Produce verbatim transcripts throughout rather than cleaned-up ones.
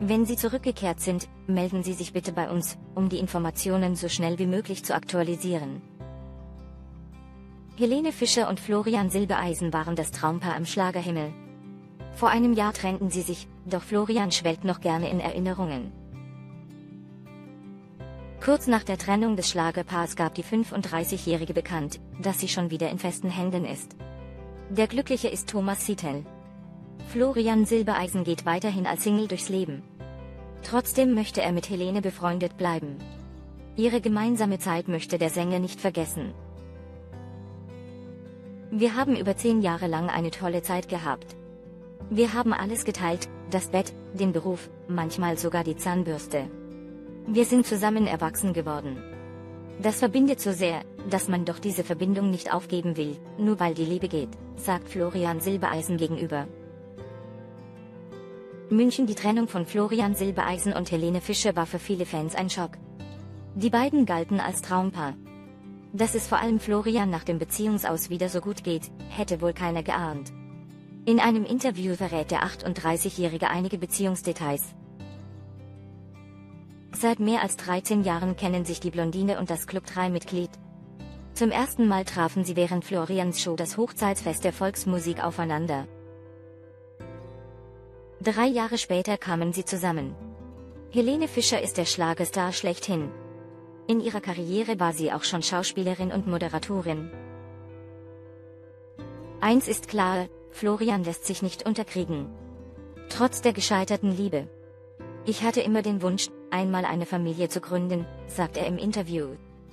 Wenn Sie zurückgekehrt sind, melden Sie sich bitte bei uns, um die Informationen so schnell wie möglich zu aktualisieren. Helene Fischer und Florian Silbereisen waren das Traumpaar im Schlagerhimmel. Vor einem Jahr trennten sie sich, doch Florian schwelgt noch gerne in Erinnerungen. Kurz nach der Trennung des Schlagerpaars gab die fünfunddreißigjährige bekannt, dass sie schon wieder in festen Händen ist. Der Glückliche ist Thomas Siethel. Florian Silbereisen geht weiterhin als Single durchs Leben. Trotzdem möchte er mit Helene befreundet bleiben. Ihre gemeinsame Zeit möchte der Sänger nicht vergessen. Wir haben über zehn Jahre lang eine tolle Zeit gehabt. Wir haben alles geteilt, das Bett, den Beruf, manchmal sogar die Zahnbürste. Wir sind zusammen erwachsen geworden. Das verbindet so sehr, dass man doch diese Verbindung nicht aufgeben will, nur weil die Liebe geht, sagt Florian Silbereisen gegenüber. München. Die Trennung von Florian Silbereisen und Helene Fischer war für viele Fans ein Schock. Die beiden galten als Traumpaar. Dass es vor allem Florian nach dem Beziehungsaus wieder so gut geht, hätte wohl keiner geahnt. In einem Interview verrät der achtunddreißigjährige einige Beziehungsdetails. Seit mehr als dreizehn Jahren kennen sich die Blondine und das Club drei Mitglied. Zum ersten Mal trafen sie während Florians Show Das Hochzeitsfest der Volksmusik aufeinander. Drei Jahre später kamen sie zusammen. Helene Fischer ist der Schlagerstar schlechthin. In ihrer Karriere war sie auch schon Schauspielerin und Moderatorin. Eins ist klar, Florian lässt sich nicht unterkriegen. Trotz der gescheiterten Liebe. Ich hatte immer den Wunsch, einmal eine Familie zu gründen, sagt er im Interview.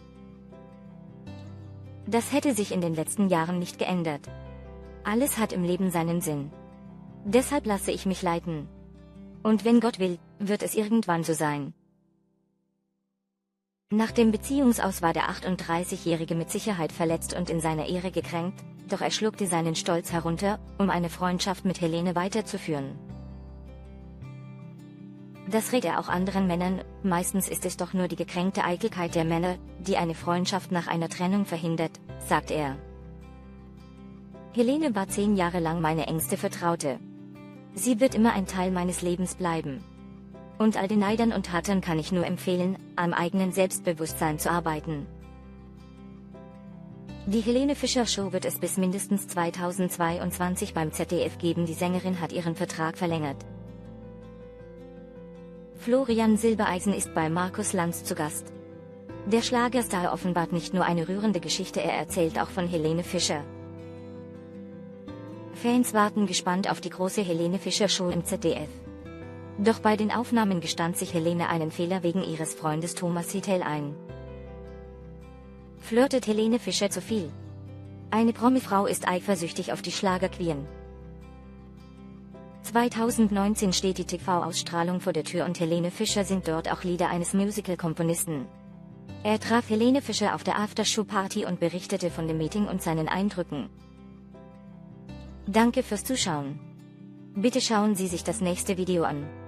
Das hätte sich in den letzten Jahren nicht geändert. Alles hat im Leben seinen Sinn. Deshalb lasse ich mich leiten. Und wenn Gott will, wird es irgendwann so sein. Nach dem Beziehungsaus war der achtunddreißigjährige mit Sicherheit verletzt und in seiner Ehre gekränkt, doch er schluckte seinen Stolz herunter, um eine Freundschaft mit Helene weiterzuführen. Das rät er auch anderen Männern, meistens ist es doch nur die gekränkte Eitelkeit der Männer, die eine Freundschaft nach einer Trennung verhindert, sagt er. Helene war zehn Jahre lang meine engste Vertraute. Sie wird immer ein Teil meines Lebens bleiben. Und all den Neidern und Hattern kann ich nur empfehlen, am eigenen Selbstbewusstsein zu arbeiten. Die Helene Fischer Show wird es bis mindestens zweitausendzweiundzwanzig beim Z D F geben. Die Sängerin hat ihren Vertrag verlängert. Florian Silbereisen ist bei Markus Lanz zu Gast. Der Schlagerstar offenbart nicht nur eine rührende Geschichte, er erzählt auch von Helene Fischer. Fans warten gespannt auf die große Helene Fischer Show im Z D F. Doch bei den Aufnahmen gestand sich Helene einen Fehler wegen ihres Freundes Thomas Siethel ein. Flirtet Helene Fischer zu viel? Eine Promifrau ist eifersüchtig auf die Schlagerqueen. zweitausendneunzehn steht die T V-Ausstrahlung vor der Tür und Helene Fischer singt dort auch Lieder eines Musical-Komponisten. Er traf Helene Fischer auf der Aftershow-Party und berichtete von dem Meeting und seinen Eindrücken. Danke fürs Zuschauen. Bitte schauen Sie sich das nächste Video an.